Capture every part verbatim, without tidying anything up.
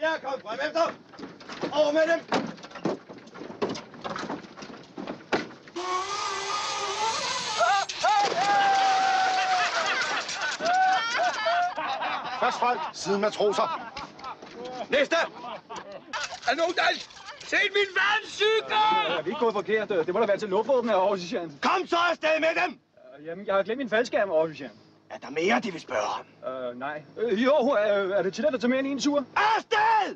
her, kom frem efter! Over med dem! Først folk, siden matroser. Næste! Er nogen der set min vandcykel? Er vi ikke gået forkert? Det må da være til luftåben af Aarhusian. Kom så afsted med dem! Jamen, jeg har glemt min faldskærm, Aarhusian. Er der mere, de vil spørge om? Øh, nej. Øh, jo, er, er det tilladt at tage mere end en tur? Afsted!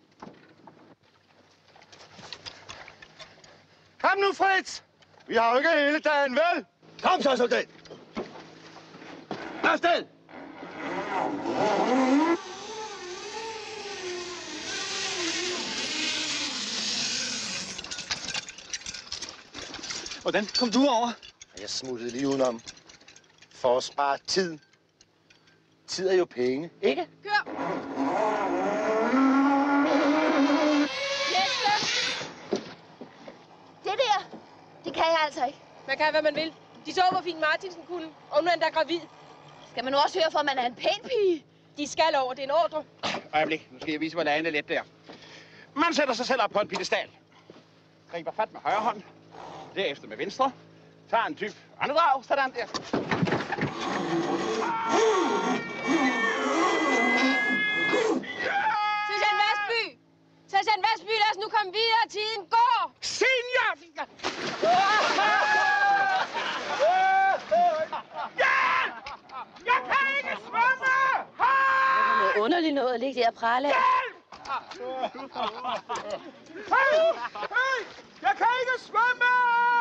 Kom nu, Fritz! Vi har jo ikke hele dagen, vel? Kom så, soldat! Afsted! Hvordan kom du over? Jeg smuttede lige udenom. For at spare tid. Tid er jo penge, ikke? Kør! Næste! Det der, det kan jeg altså ikke. Man kan, hvad man vil. De så, hvor fint Martinsen kunne, og nu er han da gravid. Skal man nu også høre for, at man er en pæn pige? De skal over, det er en ordre. Øjeblik, nu skal jeg vise, hvor lagene er let der. Man sætter sig selv op på en piedestal. Griber fat med højre hånd. Derefter med venstre. Tager en dyb åndedrag, sådan der. Sergeant Vasby! Sergeant Vasby, lad os nu komme videre. Tiden går! Senior! Ja! Jeg kan ikke svømme! Det er underligt noget at ligge der og prale af. Hey! Hey! Jeg kan ikke svømme!